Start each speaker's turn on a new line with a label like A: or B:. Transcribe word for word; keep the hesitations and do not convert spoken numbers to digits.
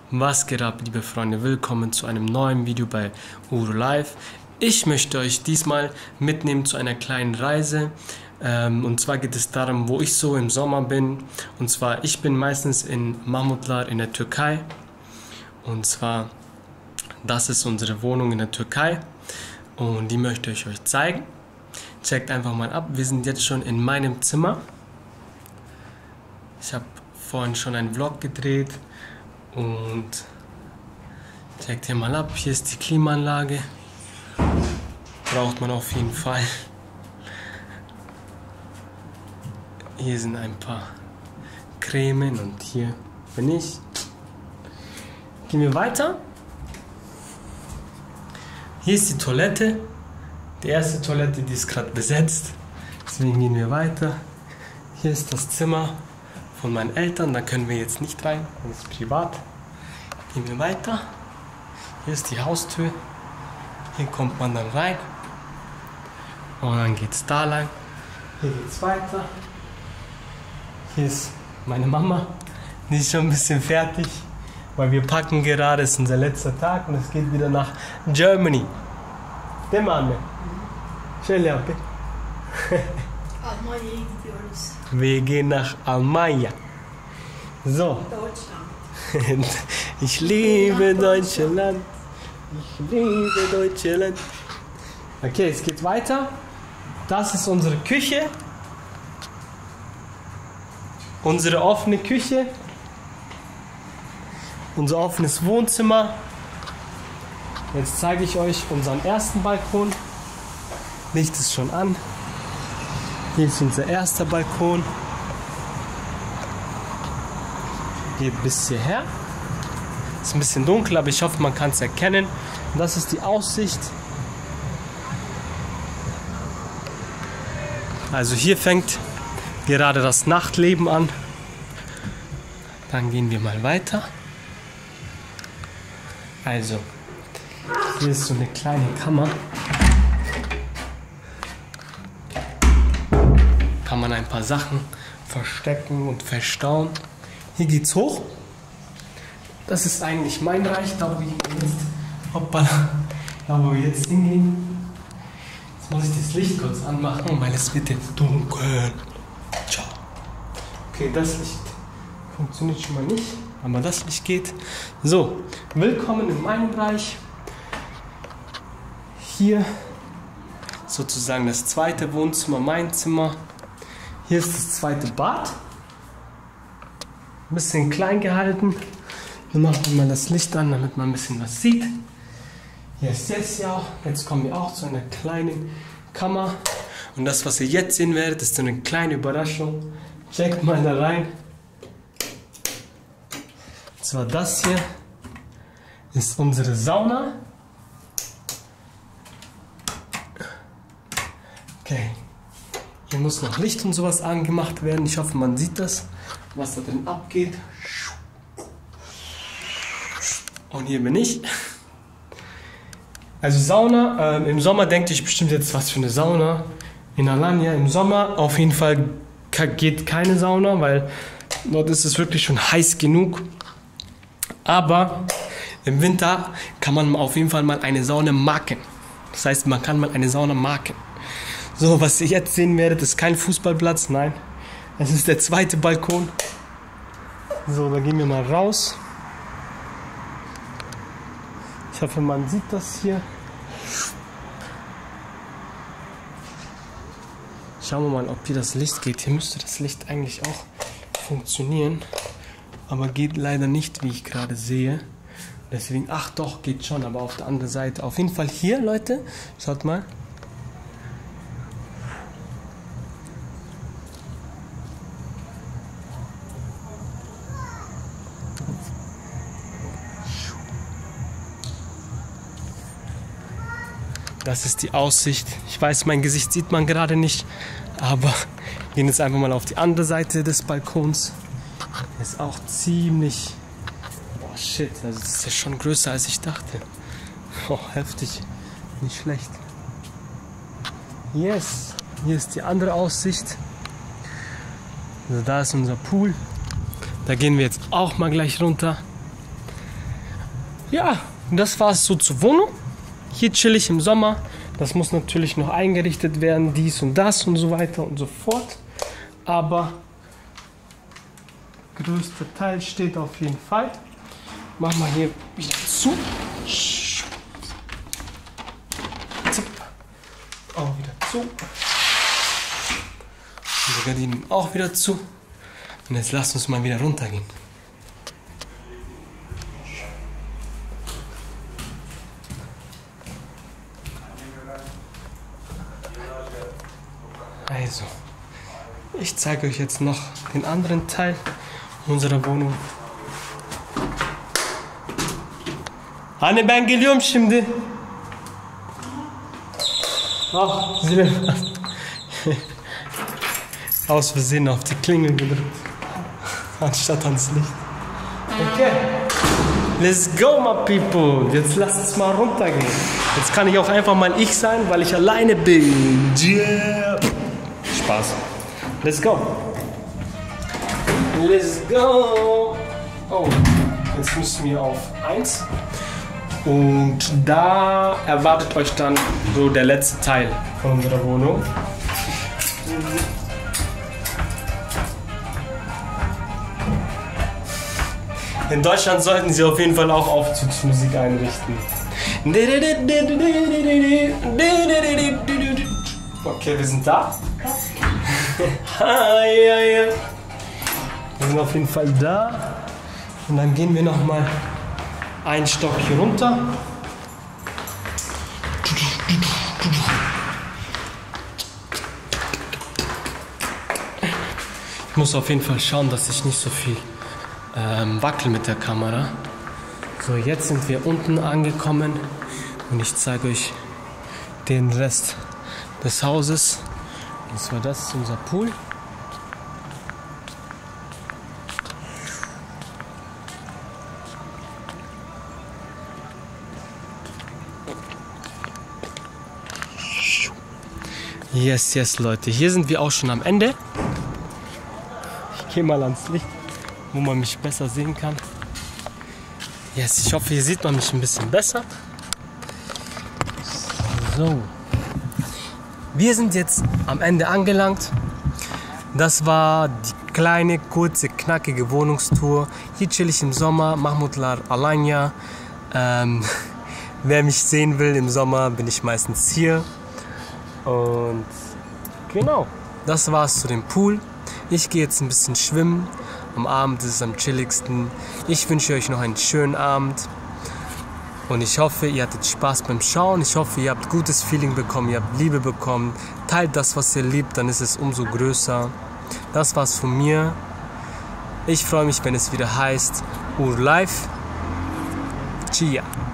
A: Was geht ab, liebe Freunde? Willkommen zu einem neuen Video bei Uro Live. Ich möchte euch diesmal mitnehmen zu einer kleinen Reise. Ähm, und zwar geht es darum, wo ich so im Sommer bin. Und zwar, ich bin meistens in Mahmutlar in der Türkei. Und zwar, das ist unsere Wohnung in der Türkei. Und die möchte ich euch zeigen. Checkt einfach mal ab. Wir sind jetzt schon in meinem Zimmer. Ich habe vorhin schon einen Vlog gedreht. Und checkt hier mal ab. Hier ist die Klimaanlage. Braucht man auf jeden Fall. Hier sind ein paar Cremen und hier bin ich. Gehen wir weiter. Hier ist die Toilette. Die erste Toilette, die ist gerade besetzt. Deswegen gehen wir weiter. Hier ist das Zimmer von meinen Eltern. Da können wir jetzt nicht rein. Das ist privat. Gehen wir weiter. Hier ist die Haustür. Hier kommt man dann rein. Und dann geht es da lang. Hier geht es weiter. Hier ist meine Mama. Die ist schon ein bisschen fertig. Weil wir packen gerade. Es ist unser letzter Tag. Und es geht wieder nach Germany. Değil mi anne? Şöyle yap.
B: Almanya'ya gidiyoruz.
A: Wir gehen nach Almanya. So.
B: Deutschland.
A: Ich liebe Deutschland. Ich liebe Deutschland. Okay, es geht weiter. Das ist unsere Küche. Unsere offene Küche. Unser offenes Wohnzimmer. Jetzt zeige ich euch unseren ersten Balkon. Licht ist schon an. Hier ist unser erster Balkon. Geht bis hierher. Ist ein bisschen dunkel, aber ich hoffe, man kann es erkennen. Und das ist die Aussicht. Also hier fängt gerade das Nachtleben an. Dann gehen wir mal weiter. Also, hier ist so eine kleine Kammer. Kann man ein paar Sachen verstecken und verstauen. Hier geht's hoch. Das ist eigentlich mein Reich, da wo wir jetzt, hoppala, da wo wir jetzt hingehen. Jetzt muss ich das Licht kurz anmachen, weil es wird jetzt dunkel. Ciao. Okay, das Licht funktioniert schon mal nicht, aber das Licht geht. So, willkommen in meinem Bereich. Hier sozusagen das zweite Wohnzimmer, mein Zimmer. Hier ist das zweite Bad. Ein bisschen klein gehalten. Wir machen mal das Licht an, damit man ein bisschen was sieht. Hier ist jetzt ja. Jetzt kommen wir auch zu einer kleinen Kammer. Und das, was ihr jetzt sehen werdet, ist so eine kleine Überraschung. Checkt mal da rein. Und zwar das hier ist unsere Sauna. Okay. Hier muss noch Licht und sowas angemacht werden. Ich hoffe, man sieht das, was da drin abgeht. Und hier bin ich. Also Sauna, ähm, im Sommer denkt ihr bestimmt jetzt, was für eine Sauna. In Alanya im Sommer auf jeden Fall geht keine Sauna, weil dort ist es wirklich schon heiß genug. Aber im Winter kann man auf jeden Fall mal eine Sauna marken. Das heißt, man kann mal eine Sauna marken. So, was ihr jetzt sehen werdet, ist kein Fußballplatz, nein. Es ist der zweite Balkon. So, da gehen wir mal raus. Ich hoffe, man sieht das hier. Schauen wir mal, ob hier das Licht geht. Hier müsste das Licht eigentlich auch funktionieren. Aber geht leider nicht, wie ich gerade sehe. Deswegen, ach doch, geht schon, aber auf der anderen Seite. Auf jeden Fall hier, Leute, schaut mal. Das ist die Aussicht. Ich weiß, mein Gesicht sieht man gerade nicht, aber wir gehen jetzt einfach mal auf die andere Seite des Balkons. Der ist auch ziemlich... Boah, shit, also das ist ja schon größer, als ich dachte. Oh, heftig. Nicht schlecht. Yes, hier ist die andere Aussicht. Also da ist unser Pool. Da gehen wir jetzt auch mal gleich runter. ja, das war es so zur Wohnung. Hier chill ich im Sommer. Das muss natürlich noch eingerichtet werden, dies und das und so weiter und so fort. Aber der größte Teil steht auf jeden Fall. Machen wir hier wieder zu. Zip. Auch wieder zu. Und die Gardinen auch wieder zu. Und jetzt lasst uns mal wieder runtergehen. Also, ich zeige euch jetzt noch den anderen Teil unserer Wohnung. Hani ben geliyorum şimdi. Ach, Zile. Aus Versehen auf die Klingel gedrückt. Anstatt ans Licht. Okay. Let's go, my people. Jetzt lasst uns mal runtergehen. Jetzt kann ich auch einfach mal ich sein, weil ich alleine bin. Yeah. Spaß. Let's go. Let's go. Oh, jetzt müssen wir auf eins. Und da erwartet euch dann so der letzte Teil von unserer Wohnung. In Deutschland sollten sie auf jeden Fall auch Aufzugsmusik einrichten. Okay, wir sind da. Wir sind auf jeden Fall da. Und dann gehen wir noch mal einen Stock hier runter. Ich muss auf jeden Fall schauen, dass ich nicht so viel ähm, wackel mit der Kamera. So, jetzt sind wir unten angekommen und ich zeige euch den Rest des Hauses. Und zwar das ist unser Pool. Yes, yes, Leute. Hier sind wir auch schon am Ende. Ich gehe mal ans Licht, wo man mich besser sehen kann. Yes, ich hoffe, hier sieht man mich ein bisschen besser. So. Wir sind jetzt am Ende angelangt. Das war die kleine, kurze, knackige Wohnungstour. Hier chill ich im Sommer. Mahmutlar Alanya. Ähm, wer mich sehen will im Sommer, bin ich meistens hier. Und genau, das war's zu dem Pool. Ich gehe jetzt ein bisschen schwimmen. Am Abend ist es am chilligsten. Ich wünsche euch noch einen schönen Abend. Und ich hoffe, ihr hattet Spaß beim Schauen. Ich hoffe, ihr habt gutes Feeling bekommen, ihr habt Liebe bekommen. Teilt das, was ihr liebt, dann ist es umso größer. Das war's von mir. Ich freue mich, wenn es wieder heißt Ur Live. Chia.